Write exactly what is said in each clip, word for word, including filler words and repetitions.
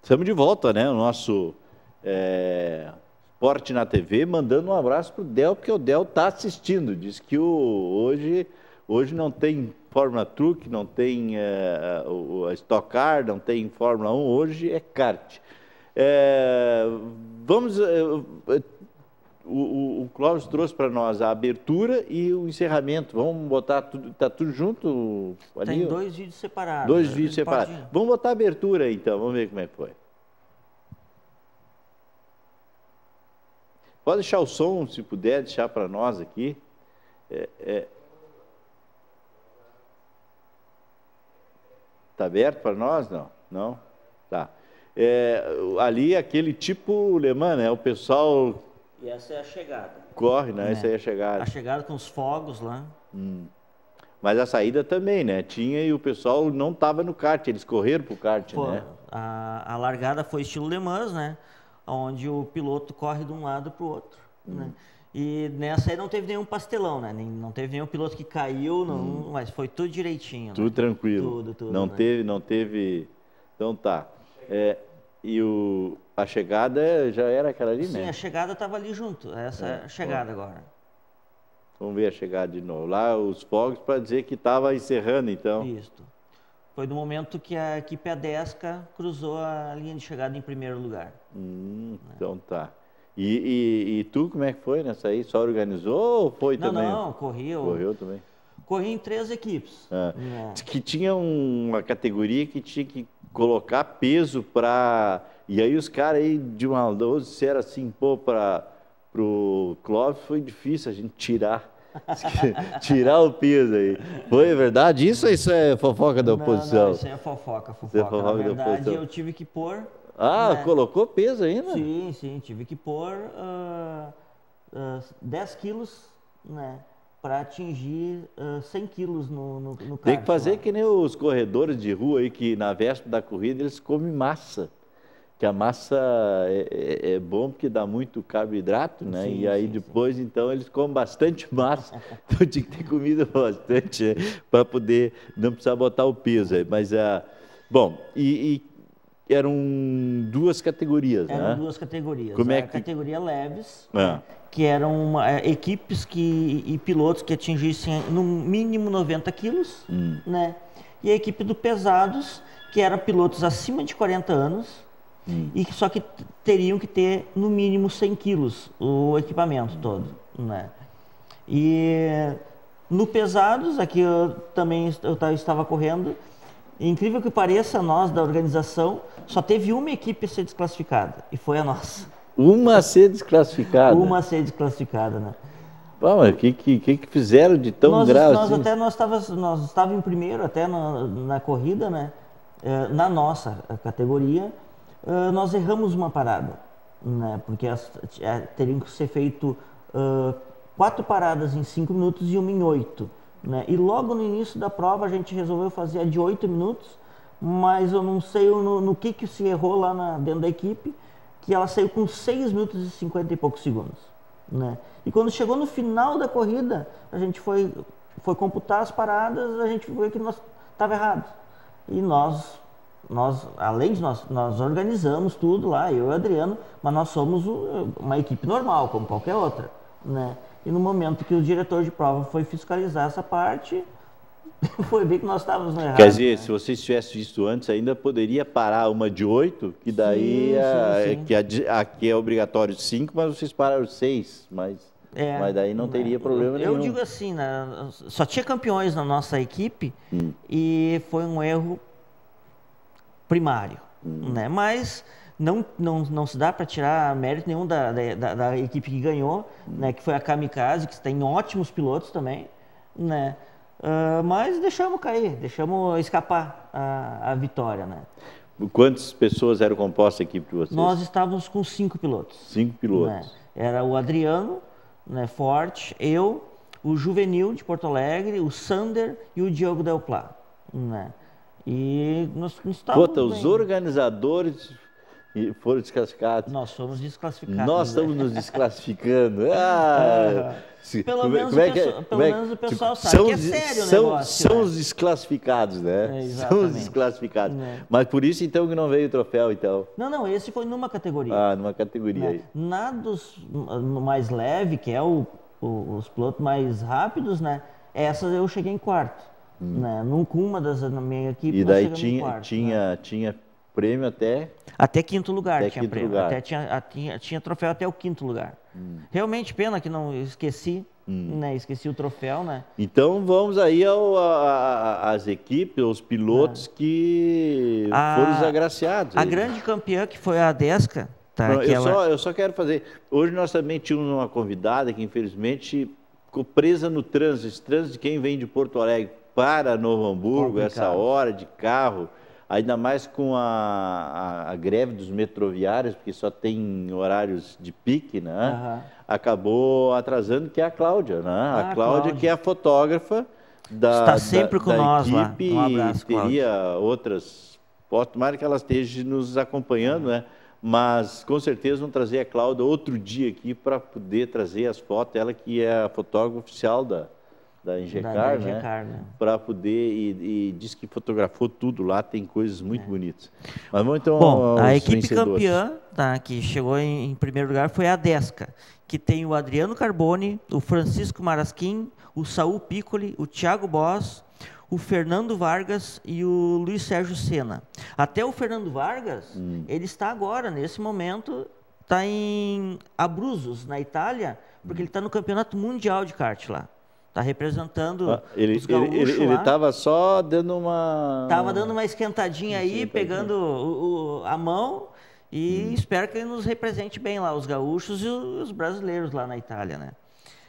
Estamos de volta, né? O nosso é, Esporte na T V, mandando um abraço para o Del, porque o Del está assistindo. Diz que o, hoje, hoje não tem Fórmula Truck, não tem é, o, a Stock Car, não tem Fórmula um, hoje é kart. É, vamos... É, o, o, o Clóvis trouxe para nós a abertura e o encerramento. Vamos botar tudo, tá tudo junto ali? Tem dois vídeos separados. Dois vídeos separados. Pode... Vamos botar a abertura aí, então, vamos ver como é que foi. Pode deixar o som, se puder, deixar para nós aqui. É, é... Tá aberto para nós? Não? Não? Tá. É, ali, aquele tipo Le Mans, né? O pessoal... E essa é a chegada. Corre, né? É. Essa aí é a chegada. A chegada com os fogos lá. Hum. Mas a saída também, né? Tinha e o pessoal não estava no kart, eles correram pro kart, Pô, né? A, a largada foi estilo Le Mans, né? Onde o piloto corre de um lado para o outro. Hum. Né? E nessa aí não teve nenhum pastelão, né? Não teve nenhum piloto que caiu, não, hum. mas foi tudo direitinho. Tudo né? tranquilo. Tudo, tudo. Não né? teve, não teve... Então tá. É, e o... A chegada já era aquela ali, Sim, né? Sim, a chegada estava ali junto. Essa é, é a chegada ó. agora. Vamos ver a chegada de novo. Lá os fogos para dizer que estava encerrando, então. Isso. Foi no momento que a equipe Adesca cruzou a linha de chegada em primeiro lugar. Hum, né? Então tá. E, e, e tu, como é que foi nessa aí? Só organizou ou foi não, também? Não, não, corri. Eu... Correu também? Corri em três equipes. Ah. Né? Que tinha uma categoria que tinha que colocar peso para... E aí os caras aí de uma disseram assim, pô, para o Clóvis foi difícil a gente tirar, tirar o peso aí. Foi verdade isso ou isso é fofoca da oposição? Não, não, isso é fofoca, fofoca. É fofoca. Na verdade, eu tive que pôr... Ah, né? Colocou peso ainda? Sim, sim, tive que pôr uh, uh, dez quilos, né? Para atingir uh, cem quilos no, no, no kart. Tem que fazer lá. que nem os corredores de rua aí, que na véspera da corrida eles comem massa. Que a massa é, é, é bom porque dá muito carboidrato, né? Sim, e aí sim, depois, sim. então, eles comem bastante massa. Então tinha que ter comido bastante para poder não precisar botar o peso aí. Mas, uh, bom, e, e eram duas categorias, eram né? Eram duas categorias. Como a é que... categoria leves, ah. né? Que eram uma, é, equipes que, e pilotos que atingissem no mínimo noventa quilos, hum. né? E a equipe do pesados, que eram pilotos acima de quarenta anos, hum. e que só que teriam que ter no mínimo cem quilos o equipamento hum. todo, né? E no pesados, aqui eu também eu estava correndo, incrível que pareça, nós da organização, só teve uma equipe a ser desclassificada, e foi a nossa. Uma a ser desclassificada? Uma a ser desclassificada, né? O que, que, que fizeram de tão nós, grave? Nós até nós estávamos nós estava em primeiro até na, na corrida, né? É, na nossa categoria, é, nós erramos uma parada, né? Porque as, é, teriam que ser feito uh, quatro paradas em cinco minutos e uma em oito, né? E logo no início da prova a gente resolveu fazer a de oito minutos, mas eu não sei no, no que que se errou lá na, dentro da equipe, que ela saiu com seis minutos e cinquenta e poucos segundos, né? E quando chegou no final da corrida, a gente foi, foi computar as paradas, a gente viu que nós estava errado. E nós, nós, além de nós, nós organizamos tudo lá, eu e o Adriano, mas nós somos uma equipe normal, como qualquer outra, né? E no momento que o diretor de prova foi fiscalizar essa parte, foi ver que nós estávamos errados. Quer dizer, né? se vocês tivessem visto antes, ainda poderia parar uma de oito, que daí sim, a, sim, sim. Que a, aqui é obrigatório cinco, mas vocês pararam seis, mas, é, mas daí não teria é, problema eu, nenhum. Eu digo assim, né, só tinha campeões na nossa equipe hum. e foi um erro primário, hum. né? Mas não, não, não se dá para tirar mérito nenhum da, da, da equipe que ganhou, hum. né, que foi a Kamikaze, que tem ótimos pilotos também, né? Uh, mas deixamos cair, deixamos escapar a, a vitória, né? Quantas pessoas eram compostas a equipe de vocês? Nós estávamos com cinco pilotos. Cinco pilotos. Né? Era o Adriano, né, Forte, eu, o Juvenil de Porto Alegre, o Sander e o Diogo Del Plá, né? E nós, nós estávamos Puta, os bem. organizadores E foram desclassificados. Nós fomos desclassificados. Nós estamos nos desclassificando. Ah, se, pelo como, menos, como é o, que, pessoal, como é, pelo menos o pessoal sabe são, que é sério o são, negócio. São né? os desclassificados, né? É, são os desclassificados. É. Mas por isso, então, que não veio o troféu, então. Não, não, esse foi numa categoria. Ah, numa categoria né? aí. Na dos no mais leve, que é o, o, os pilotos mais rápidos, né? Essa eu cheguei em quarto. Hum. Né? Nunca uma das na minha equipe. E daí nós tinha, quarto, tinha, né? tinha prêmio até. Até quinto lugar até tinha quinto prêmio. Lugar. Até tinha, tinha, tinha troféu até o quinto lugar. Hum. Realmente pena que não esqueci. Hum. Né? Esqueci o troféu, né? Então vamos aí ao, a, a, as equipes, os pilotos ah. que a, foram os agraciados. A aí. grande campeã que foi a Desca. Tá, Não, aquela... eu, só, eu só quero fazer. Hoje nós também tínhamos uma convidada que infelizmente ficou presa no trânsito. Esse trânsito de quem vem de Porto Alegre para Novo Hamburgo, complicado. Essa hora de carro, ainda mais com a, a, a greve dos metroviários, porque só tem horários de pique, né? Uhum. Acabou atrasando, que é a Cláudia, né? Ah, a Cláudia, Cláudia, que é a fotógrafa da, Está sempre da, com da nós equipe, lá. Um abraço, teria Cláudia. outras fotos, tomara que ela esteja nos acompanhando, uhum. né? Mas com certeza vamos trazer a Cláudia outro dia aqui para poder trazer as fotos, ela que é a fotógrafa oficial da, da Engecar, da, da Engecar, né? né? Para poder, e, e diz que fotografou tudo lá, tem coisas muito é. bonitas. Mas vamos então Bom, aos a equipe vencedores. Campeã, tá, que chegou em, em primeiro lugar, foi a Desca, que tem o Adriano Carboni, o Francisco Marasquim, o Saul Piccoli, o Thiago Boss, o Fernando Vargas e o Luiz Sérgio Senna. Até o Fernando Vargas, hum. ele está agora, nesse momento, está em Abruzos, na Itália, porque hum. ele está no Campeonato Mundial de Kart lá. Está representando ah, ele, os gaúchos ele, ele, lá. Ele estava só dando uma... Estava dando uma esquentadinha aí, pegando o, o, a mão e hum. espero que ele nos represente bem lá, os gaúchos e os brasileiros lá na Itália, né?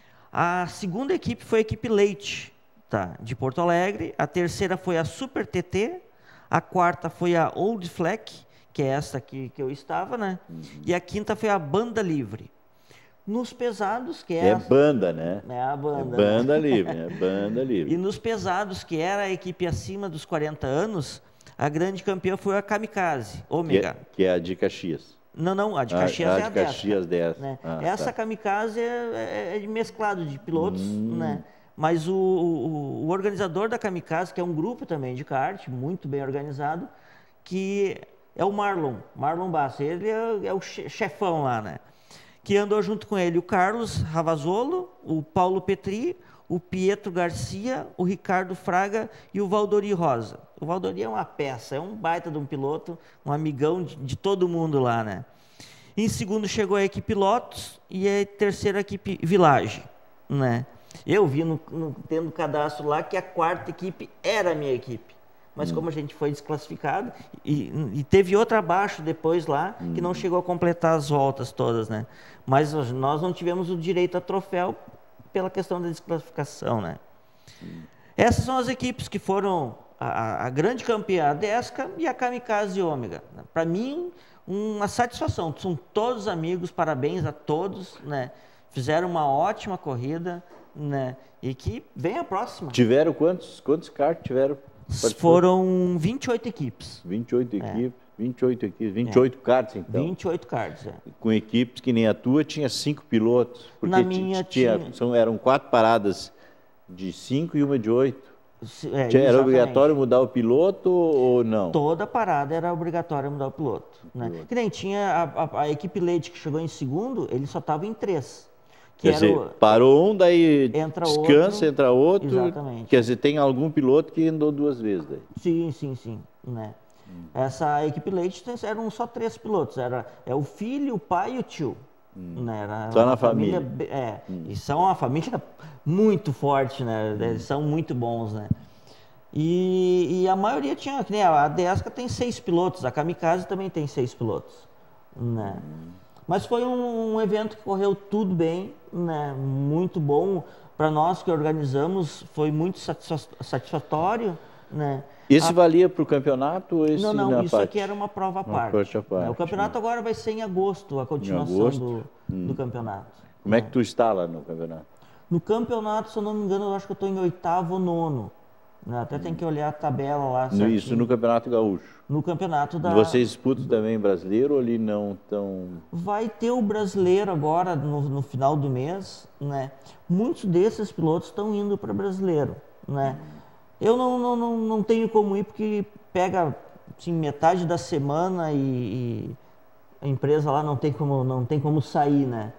A segunda equipe foi a equipe Leite, tá, de Porto Alegre. A terceira foi a Super T T, a quarta foi a Old Fleck, que é essa aqui que eu estava, né? Uhum. E a quinta foi a Banda Livre. Nos pesados, que é... É a... banda, né? É a banda. É banda né? livre, é banda livre. E nos pesados, que era a equipe acima dos quarenta anos, a grande campeã foi a Kamikaze, Ômega. Que é, que é a de Caxias. Não, não, a de Caxias a, a é a de Caxias dez. Né? Ah, essa tá. Kamikaze é, é de mesclado de pilotos, hum. né? Mas o, o, o organizador da Kamikaze, que é um grupo também de kart, muito bem organizado, que é o Marlon, Marlon Basso, ele é, é o chefão lá, né? Que andou junto com ele o Carlos Ravazolo, o Paulo Petri, o Pietro Garcia, o Ricardo Fraga e o Valdori Rosa. O Valdori é uma peça, é um baita de um piloto, um amigão de, de todo mundo lá, né? Em segundo chegou a equipe Lotus e a terceira a equipe Village, né? Eu vi no, no, tendo cadastro lá que a quarta equipe era a minha equipe. Mas hum. como a gente foi desclassificado, e, e teve outra abaixo depois lá, hum. que não chegou a completar as voltas todas, né? Mas nós não tivemos o direito a troféu pela questão da desclassificação, né? Hum. Essas são as equipes que foram a, a grande campeã, a Desca e a Kamikaze Ômega. Para mim, uma satisfação. São todos amigos, parabéns a todos, né? Fizeram uma ótima corrida, né? E que vem a próxima. Tiveram quantos, quantos karts tiveram? Foram vinte e oito equipes. vinte e oito equipes, é. vinte e oito equipes, vinte e oito é. karts então. vinte e oito karts, é. Com equipes que nem a tua, tinha cinco pilotos. Porque Na minha tinha, tinha... São, eram quatro paradas de cinco e uma de oito. É, tinha, era obrigatório mudar o piloto ou não? Toda parada era obrigatório mudar o piloto. Né? Piloto. Que nem tinha a, a, a equipe Leite que chegou em segundo, ele só estava em três. Que quer dizer, o... parou um, daí entra descansa, outro, entra outro. Exatamente. Quer dizer, tem algum piloto que andou duas vezes daí. Sim, sim, sim. Né? Hum. Essa equipe Leite eram só três pilotos. Era é o filho, o pai e o tio. Hum. Né? Era só na família. família é, hum. E são uma família muito forte, né? Hum. Eles são muito bons, né? E, e a maioria tinha, que nem a Desca tem seis pilotos, a Kamikaze também tem seis pilotos. Né? Hum. Mas foi um, um evento que correu tudo bem, né? Muito bom. Para nós que organizamos, foi muito satisfatório. Né? Esse a... valia para o campeonato? Ou esse não, não, na isso parte? aqui era uma prova à parte. Parte à parte, né? O campeonato né? agora vai ser em agosto, a continuação agosto? Do, hum. do campeonato. Como né? é que tu está lá no campeonato? No campeonato, se eu não me engano, eu acho que eu estou em oitavo ou nono. né? Até tem que olhar a tabela lá. No, isso no Campeonato Gaúcho. No campeonato da... Vocês disputam também brasileiro ou ali não tão... Vai ter o brasileiro agora no, no final do mês, né? Muitos desses pilotos estão indo para brasileiro, né? Eu não, não, não, não tenho como ir porque pega assim, metade da semana e, e a empresa lá não tem como, não tem como sair, né?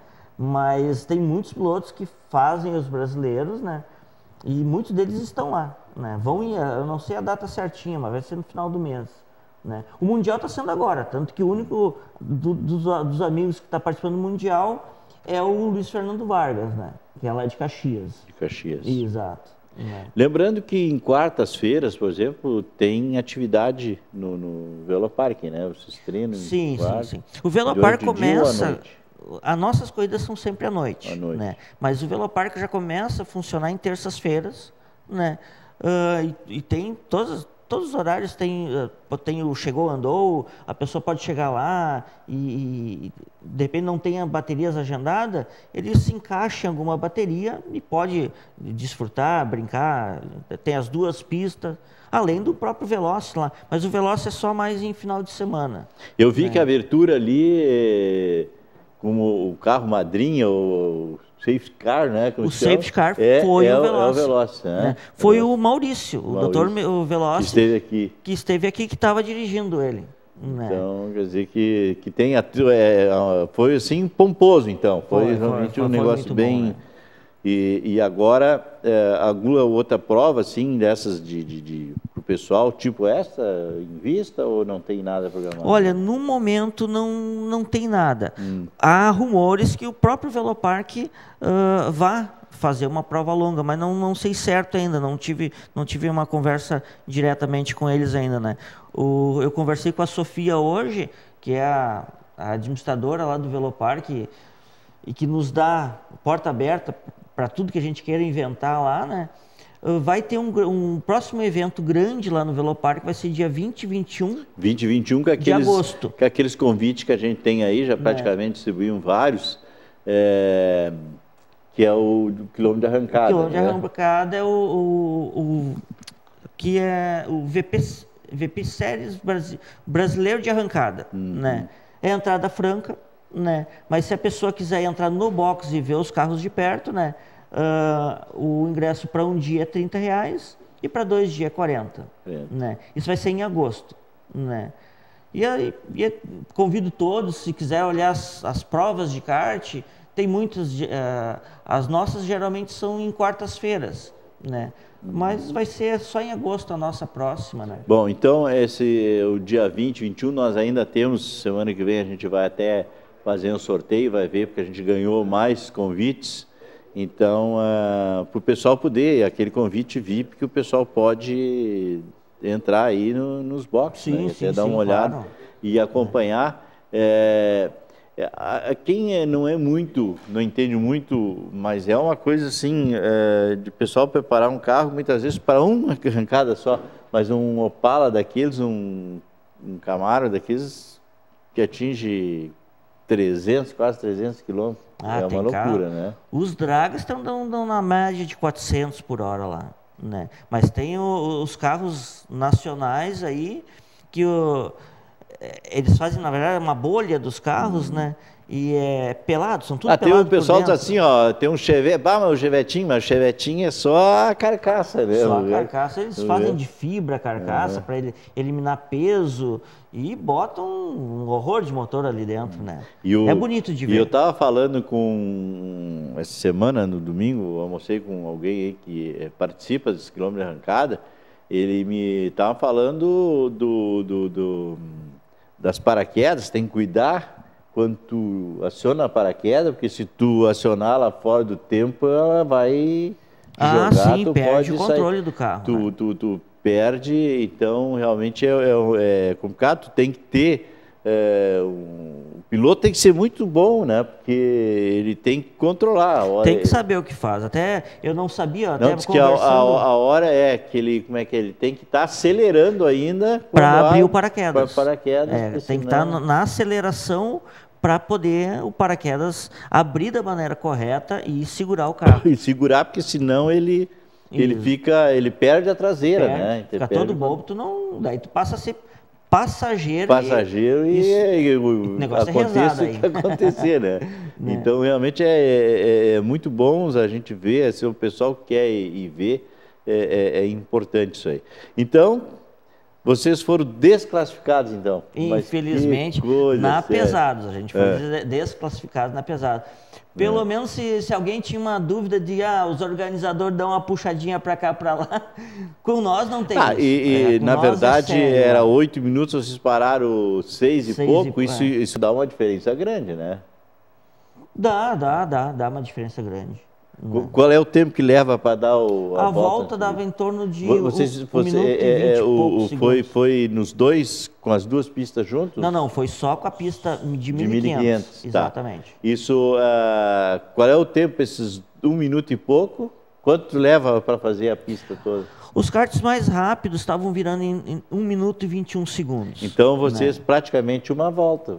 Mas tem muitos pilotos que fazem os brasileiros, né? E muitos deles estão lá, né? Vão ir, eu não sei a data certinha, mas vai ser no final do mês. Né? O Mundial está sendo agora, tanto que o único do, dos, dos amigos que está participando do Mundial é o Luiz Fernando Vargas, né? Que é lá de Caxias. De Caxias. Exato. Né? Lembrando que em quartas-feiras, por exemplo, tem atividade no, no Velopark, né? Vocês treinam sim, em quarta, sim, sim. O Velopark começa... As nossas corridas são sempre à noite, à noite. Né? Mas o Velopark já começa a funcionar em terças-feiras, né? Uh, e, e tem todas... Todos os horários tem, tem o chegou, andou, a pessoa pode chegar lá e, e de repente não tem baterias agendadas, ele se encaixa em alguma bateria e pode desfrutar, brincar, tem as duas pistas, além do próprio Veloce lá, mas o Veloce é só mais em final de semana. Eu vi né? que a abertura ali, é, como o carro madrinha, o safety car, né? Como o safety car é, foi é, o Veloce. É o Veloce, né? né? Foi Veloce. o Maurício, o, o doutor Maurício, o Veloce, que esteve aqui. Que esteve aqui, que estava dirigindo ele. Né? Então, quer dizer que, que tem, é, foi assim pomposo, então, foi, foi realmente foi, um foi negócio bem... Bom, né? E, e agora, é, alguma outra prova, assim, dessas de, de, de, pro pessoal, tipo essa, em vista, ou não tem nada programado? Olha, no momento não, não tem nada. Hum. Há rumores que o próprio Velopark uh, vá fazer uma prova longa, mas não, não sei certo ainda, não tive, não tive uma conversa diretamente com eles ainda, né? O, eu conversei com a Sofia hoje, que é a, a administradora lá do Velopark, e, e que nos dá porta aberta para tudo que a gente queira inventar lá, né? Vai ter um, um próximo evento grande lá no Velopark, vai ser dia vinte e vinte e um, vinte e vinte e um, com aqueles, de agosto. Com aqueles convites que a gente tem aí, já praticamente é. distribuíam vários, é, que é o quilômetro de arrancada. O quilômetro né? de arrancada é o, o, o que é o V P, V P Series Brasileiro de Arrancada, uhum. né? É entrada franca, né? Mas se a pessoa quiser entrar no box e ver os carros de perto, né? Uh, o ingresso para um dia é trinta reais e para dois dias é quarenta. É. Né? Isso vai ser em agosto. Né? E, aí, e aí, convido todos, se quiser olhar as, as provas de kart, tem muitas, uh, as nossas geralmente são em quartas-feiras, né? Mas vai ser só em agosto a nossa próxima, né? Bom, então esse o dia vinte, vinte e um nós ainda temos, semana que vem a gente vai até fazer um sorteio, vai ver, porque a gente ganhou mais convites. Então, uh, para o pessoal poder, aquele convite V I P que o pessoal pode entrar aí no, nos boxes, sim, né? sim, Até dar sim, uma olhada claro. E acompanhar. É, é, quem é, não é muito, não entende muito, mas é uma coisa assim, é, de pessoal preparar um carro muitas vezes para uma arrancada só, mas um Opala daqueles, um, um Camaro daqueles que atinge trezentos, quase trezentos quilômetros. Ah, é uma loucura, carro. Né? Os dragas estão dando na média de quatrocentos por hora lá, né? Mas tem o, os carros nacionais aí que o, eles fazem, na verdade, uma bolha dos carros, hum. né? E é pelado, são tudo ah, pelados. Tem o pessoal diz assim, ó, tem um Chevette, bah, mas o Chevetinho, mas o Chevetinho é só a carcaça, né? Só a carcaça, eles fazem de fibra a carcaça uhum. para ele eliminar peso e botam um horror de motor ali dentro, né? O, é bonito de ver. E eu tava falando com, essa semana, no domingo, eu almocei com alguém aí que participa desse quilômetro de arrancada, ele me tava falando do, do, do, das paraquedas, tem que cuidar quando tu aciona a paraquedas, porque se tu acionar lá fora do tempo, ela vai ah, jogar, sim, tu perde pode o controle sair. do carro. Tu, né? tu, tu perde, então realmente é, é, é complicado, tu tem que ter, é, um, o piloto tem que ser muito bom, né? Porque ele tem que controlar a hora. Tem que saber o que faz, até eu não sabia, até não, diz que a, a, a hora é que ele, como é que ele tem que estar tá acelerando ainda para abrir o paraquedas. Pra paraquedas é, tem que estar tá na aceleração para poder o paraquedas abrir da maneira correta e segurar o carro. E segurar, porque senão ele ele fica, ele perde a traseira, perde, né? Fica perde todo bobo, tu não, daí tu passa a ser passageiro. Passageiro e, e, e o negócio aconteça é o que acontecer, né? né? Então, realmente, é, é, é muito bom a gente ver, assim, o pessoal que quer ir, ir ver, é, é, é importante isso aí. Então, vocês foram desclassificados, então? Infelizmente, na pesados. A gente foi é. desclassificado na pesada. Pelo é. menos se, se alguém tinha uma dúvida de ah, os organizadores dão uma puxadinha para cá, para lá, com nós não tem ah, isso. E, é, na verdade, é sério, era oito minutos, vocês pararam seis e seis pouco, e, isso, é. isso dá uma diferença grande, né? Dá, dá, dá, dá uma diferença grande. Né? Qual é o tempo que leva para dar o, a, a volta? A volta dava em torno de vocês, um, um você, minuto é, e vinte e o, poucos foi, foi nos dois, com as duas pistas juntos? Não, não, foi só com a pista de mil e quinhentos. Exatamente. Tá. Isso, uh, qual é o tempo, esses um minuto e pouco? Quanto leva para fazer a pista toda? Os karts mais rápidos estavam virando em, em um minuto e vinte e um segundos. Então, vocês né? praticamente uma volta.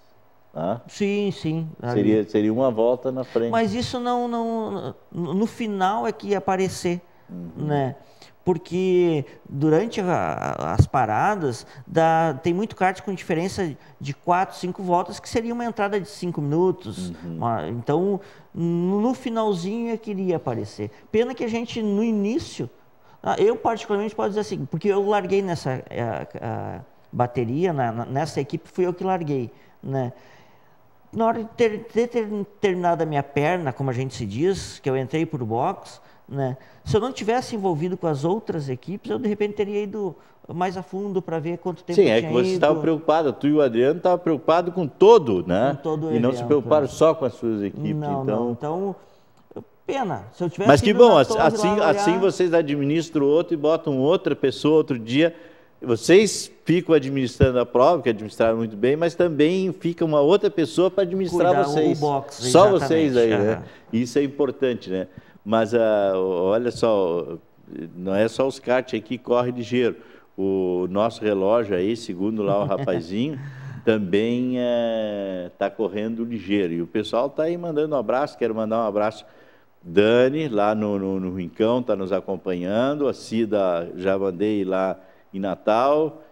Ah? Sim, sim. Seria, seria uma volta na frente. Mas isso não, não no final é que ia aparecer, uhum. né? Porque durante a, as paradas dá, tem muito kart com diferença de quatro, cinco voltas, que seria uma entrada de cinco minutos. Uhum. Então, no finalzinho é que iria aparecer. Pena que a gente, no início, eu particularmente posso dizer assim, porque eu larguei nessa a, a bateria, na, nessa equipe fui eu que larguei, né? Na hora de ter, ter, ter terminado a minha perna, como a gente se diz, que eu entrei para o box, né? Se eu não tivesse envolvido com as outras equipes, eu de repente teria ido mais a fundo para ver quanto tempo Sim, eu é tinha que você ido. estava preocupado, tu e o Adriano estavam preocupados com todo, né? Com todo o e evento, não se preocuparam só com as suas equipes. Não, então... não. Então, pena. Se eu tivesse Mas que bom, assim, olhar... assim vocês administram outro e botam outra pessoa outro dia. Vocês ficam administrando a prova, que administraram muito bem, mas também fica uma outra pessoa para administrar Cuidar vocês. O box, só exatamente. vocês aí, uhum. né? Isso é importante, né? Mas uh, olha só, não é só os kart aí que correm ligeiro. O nosso relógio aí, segundo lá o rapazinho, também está é, correndo ligeiro. E o pessoal está aí mandando um abraço, quero mandar um abraço. Dani, lá no, no, no Rincão, está nos acompanhando. A Cida, já mandei lá em Natal,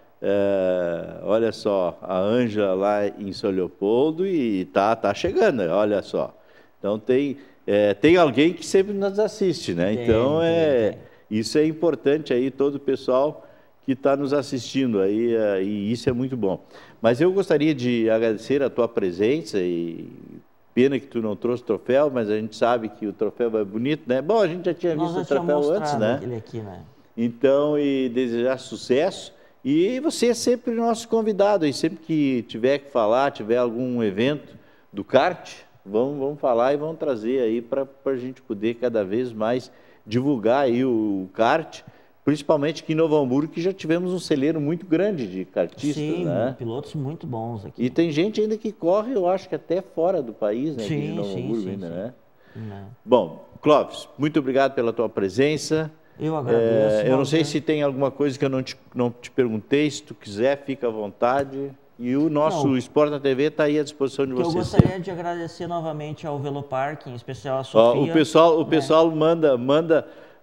é, olha só, a Ângela lá em São Leopoldo e tá, tá chegando, olha só. Então tem, é, tem alguém que sempre nos assiste, né? Tem, então é, tem, tem. Isso é importante aí, todo o pessoal que está nos assistindo aí, é, e isso é muito bom. Mas eu gostaria de agradecer a tua presença e pena que tu não trouxe troféu, mas a gente sabe que o troféu é bonito, né? Bom, a gente já tinha visto o troféu antes, né? Ele aqui, né? Então, e desejar sucesso. E você é sempre nosso convidado. E sempre que tiver que falar, tiver algum evento do kart, vamos, vamos falar e vamos trazer aí para a gente poder cada vez mais divulgar aí o, o kart. Principalmente aqui em Novo Hamburgo, que já tivemos um celeiro muito grande de kartistas, Sim, né? pilotos muito bons aqui. E tem gente ainda que corre, eu acho que até fora do país, né? Sim, aqui em Novo sim, Hamburgo sim, ainda, sim. né? Não. Bom, Clóvis, muito obrigado pela tua presença. Eu agradeço. É, eu não sei se tem alguma coisa que eu não te, não te perguntei, se tu quiser, fica à vontade. E o nosso não, Sport na T V está aí à disposição de vocês. Eu gostaria sempre. de agradecer novamente ao Velopark, em especial a Sofia. Ó, o pessoal, o né? pessoal manda, manda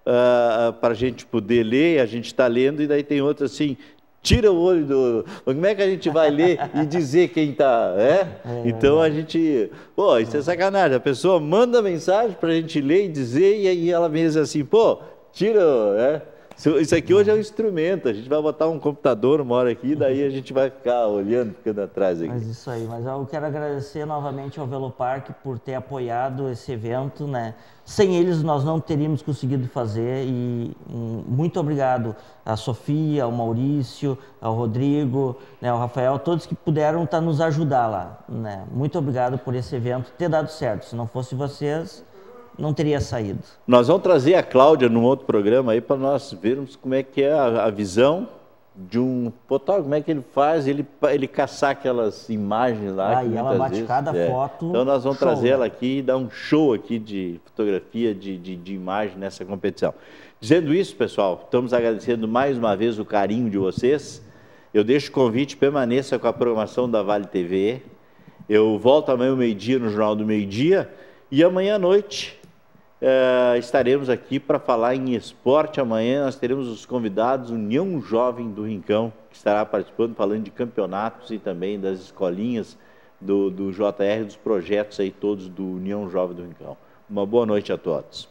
uh, para a gente poder ler, a gente está lendo, e daí tem outro assim, tira o olho do... Como é que a gente vai ler e dizer quem está... É? É, então a gente... Pô, isso é sacanagem. A pessoa manda mensagem para a gente ler e dizer, e aí ela mesmo assim, pô, tira... É? Isso aqui hoje é um instrumento, a gente vai botar um computador uma hora aqui, daí a gente vai ficar olhando, ficando atrás aqui. Mas isso aí, mas eu quero agradecer novamente ao Velopark por ter apoiado esse evento, né? Sem eles nós não teríamos conseguido fazer e, e muito obrigado à Sofia, ao Maurício, ao Rodrigo, né, ao Rafael, todos que puderam tá, nos ajudar lá, né? Muito obrigado por esse evento ter dado certo, se não fosse vocês... não teria saído. Nós vamos trazer a Cláudia num outro programa aí para nós vermos como é que é a, a visão de um fotógrafo, como é que ele faz, ele, ele caçar aquelas imagens lá. Ah, e ela bate vezes, cada é. foto. Então nós vamos show, trazer né? ela aqui e dar um show aqui de fotografia, de, de, de imagem nessa competição. Dizendo isso, pessoal, estamos agradecendo mais uma vez o carinho de vocês. Eu deixo o convite, permaneça com a programação da Vale T V. Eu volto amanhã ao meio-dia no Jornal do Meio-Dia e amanhã à noite Uh, estaremos aqui para falar em esporte. Amanhã nós teremos os convidados União Jovem do Rincão, que estará participando, falando de campeonatos e também das escolinhas do, do J R, dos projetos aí todos do União Jovem do Rincão. Uma boa noite a todos.